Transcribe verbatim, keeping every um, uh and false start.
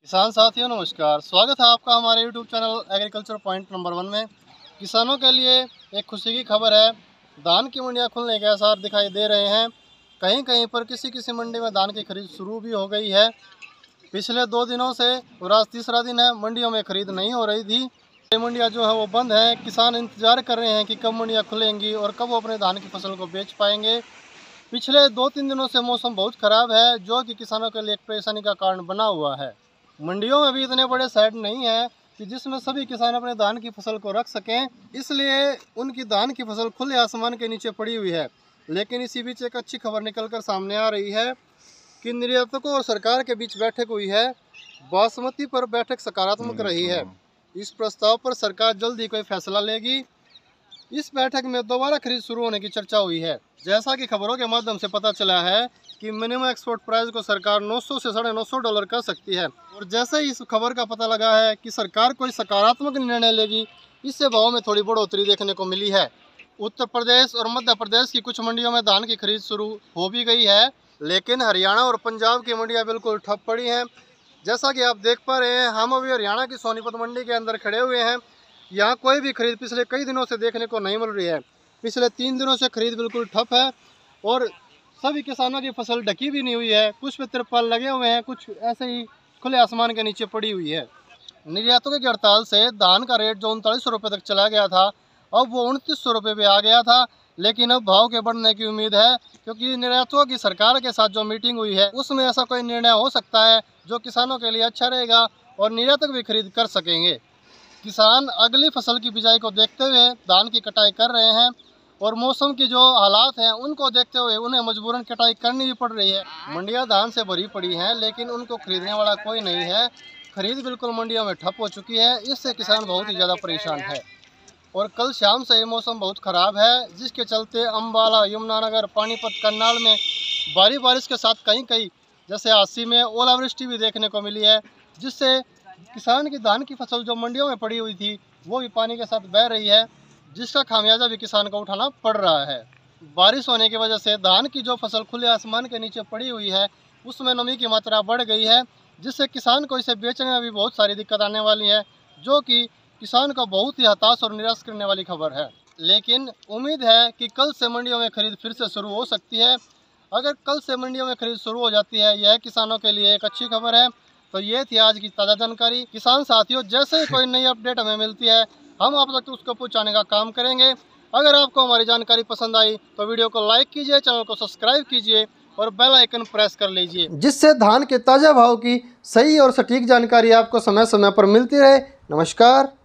किसान साथियों नमस्कार, स्वागत है आपका हमारे YouTube channel agriculture point number one में। किसानों के लिए एक खुशी की खबर है। धान की मंडियां खुलने के आसार दिखाई दे रहे हैं। कहीं कहीं पर किसी किसी मंडी में धान की खरीद शुरू भी हो गई है। पिछले दो दिनों से और आज तीसरा दिन है, मंडियों में खरीद नहीं हो रही थी। ये मंडियाँ जो है वो बंद हैं। किसान इंतजार कर रहे हैं कि कब मंडियाँ खुलेंगी और कब वो अपने धान की फसल को बेच पाएंगे। पिछले दो तीन दिनों से मौसम बहुत ख़राब है, जो कि किसानों के लिए एक परेशानी का कारण बना हुआ है। मंडियों में भी इतने बड़े शेड नहीं है कि जिसमें सभी किसान अपने धान की फसल को रख सकें, इसलिए उनकी धान की फसल खुले आसमान के नीचे पड़ी हुई है। लेकिन इसी बीच एक अच्छी खबर निकलकर सामने आ रही है कि निर्यातकों और सरकार के बीच बैठक हुई है। बासमती पर बैठक सकारात्मक रही है। इस प्रस्ताव पर सरकार जल्द ही कोई फैसला लेगी। इस बैठक में दोबारा खरीद शुरू होने की चर्चा हुई है। जैसा कि खबरों के माध्यम से पता चला है कि मिनिमम एक्सपोर्ट प्राइस को सरकार नौ सौ से साढ़े नौ सौ डॉलर कर सकती है। और जैसे ही इस खबर का पता लगा है कि सरकार कोई सकारात्मक निर्णय लेगी, इससे भाव में थोड़ी बढ़ोतरी देखने को मिली है। उत्तर प्रदेश और मध्य प्रदेश की कुछ मंडियों में धान की खरीद शुरू हो भी गई है, लेकिन हरियाणा और पंजाब की मंडियाँ बिल्कुल ठप पड़ी हैं। जैसा कि आप देख पा रहे हैं, हम अभी हरियाणा की सोनीपत मंडी के अंदर खड़े हुए हैं। यहाँ कोई भी खरीद पिछले कई दिनों से देखने को नहीं मिल रही है। पिछले तीन दिनों से खरीद बिल्कुल ठप है और सभी किसानों की फसल ढकी भी नहीं हुई है। कुछ पे तिरपाल लगे हुए हैं, कुछ ऐसे ही खुले आसमान के नीचे पड़ी हुई है। निर्यातकों की हड़ताल से धान का रेट जो उनतालीस सौ रुपये तक चला गया था, अब वो उनतीस सौ रुपये पे आ गया था। लेकिन अब भाव के बढ़ने की उम्मीद है, क्योंकि निर्यातकों की सरकार के साथ जो मीटिंग हुई है उसमें ऐसा कोई निर्णय हो सकता है जो किसानों के लिए अच्छा रहेगा और निर्यातक भी खरीद कर सकेंगे। किसान अगली फसल की बिजाई को देखते हुए धान की कटाई कर रहे हैं और मौसम की जो हालात हैं उनको देखते हुए उन्हें मजबूरन कटाई करनी भी पड़ रही है। मंडियां धान से भरी पड़ी हैं, लेकिन उनको खरीदने वाला कोई नहीं है। खरीद बिल्कुल मंडियों में ठप हो चुकी है। इससे किसान बहुत ही ज़्यादा परेशान है। और कल शाम से ये मौसम बहुत ख़राब है, जिसके चलते अम्बाला, यमुनानगर, पानीपत, करनाल में भारी बारिश के साथ कहीं कहीं जैसे हांसी में ओलावृष्टि भी देखने को मिली है, जिससे किसान की धान की फसल जो मंडियों में पड़ी हुई थी वो भी पानी के साथ बह रही है, जिसका खामियाजा भी किसान को उठाना पड़ रहा है। बारिश होने की वजह से धान की जो फसल खुले आसमान के नीचे पड़ी हुई है उसमें नमी की मात्रा बढ़ गई है, जिससे किसान को इसे बेचने में भी बहुत सारी दिक्कत आने वाली है, जो कि किसान को बहुत ही हताश और निराश करने वाली खबर है। लेकिन उम्मीद है कि कल से मंडियों में खरीद फिर से शुरू हो सकती है। अगर कल से मंडियों में खरीद शुरू हो जाती है, यह किसानों के लिए एक अच्छी खबर है। तो ये थी आज की ताज़ा जानकारी। किसान साथियों, जैसे ही कोई नई अपडेट हमें मिलती है हम आप तक उसको पहुंचाने का काम करेंगे। अगर आपको हमारी जानकारी पसंद आई तो वीडियो को लाइक कीजिए, चैनल को सब्सक्राइब कीजिए और बेल आइकन प्रेस कर लीजिए, जिससे धान के ताज़ा भाव की सही और सटीक जानकारी आपको समय समय पर मिलती रहे। नमस्कार।